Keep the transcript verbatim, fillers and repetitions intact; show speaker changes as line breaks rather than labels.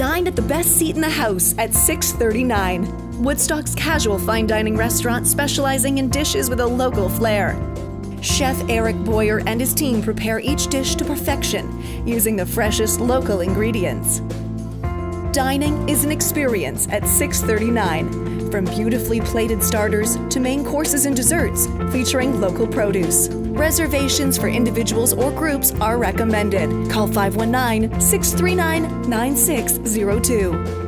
Dine at the best seat in the house at six thirty-nine. Woodstock's casual fine dining restaurant specializing in dishes with a local flair. Chef Eric Boyar and his team prepare each dish to perfection using the freshest local ingredients. Dining is an experience at six thirty-nine. From beautifully plated starters to main courses and desserts featuring local produce. Reservations for individuals or groups are recommended. Call five one nine, six three nine, nine six zero two.